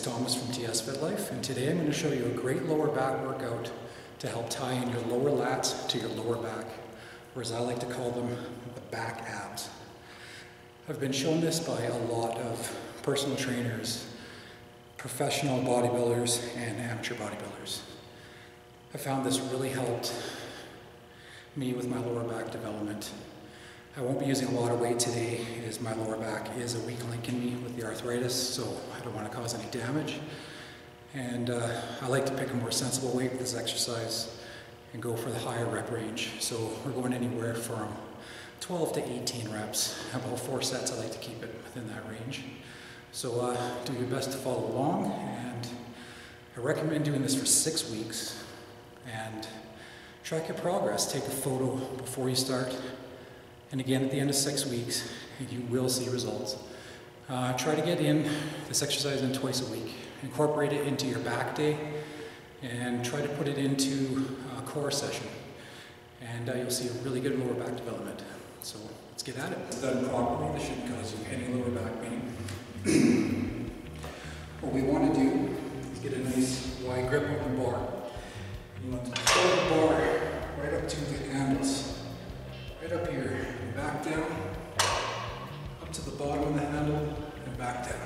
Thomas from TS Fit Life, and today I'm going to show you a great lower back workout to help tie in your lower lats to your lower back, or as I like to call them, the back abs. I've been shown this by a lot of personal trainers, professional bodybuilders, and amateur bodybuilders. I found this really helped me with my lower back development. I won't be using a lot of weight today, as my lower back is a weak link in me with the arthritis, so I don't want to cause any damage. And I like to pick a more sensible weight with this exercise and go for the higher rep range. So we're going anywhere from 12 to 18 reps. About 4 sets, I like to keep it within that range. So do your best to follow along, and I recommend doing this for 6 weeks. And track your progress. Take a photo before you start, and again at the end of 6 weeks, and you will see results. Try to get in this exercise in twice a week. Incorporate it into your back day, and try to put it into a core session. And you'll see a really good lower back development. So let's get at it. If done properly, this shouldn't cause you any lower back pain. What we want to do is get a nice wide grip on the bar. You want to pull the bar right up to the handles, right up here, and back down, up to the bottom of the handle, and back down.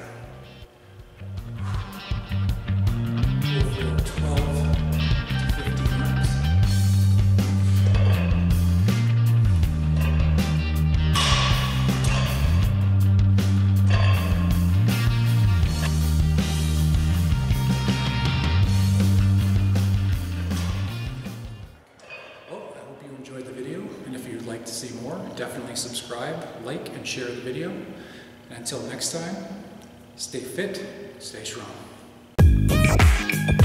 Go for 12 to 15 reps. Enjoyed the video, and if you'd like to see more, definitely subscribe, like, and share the video. And until next time, stay fit, stay strong.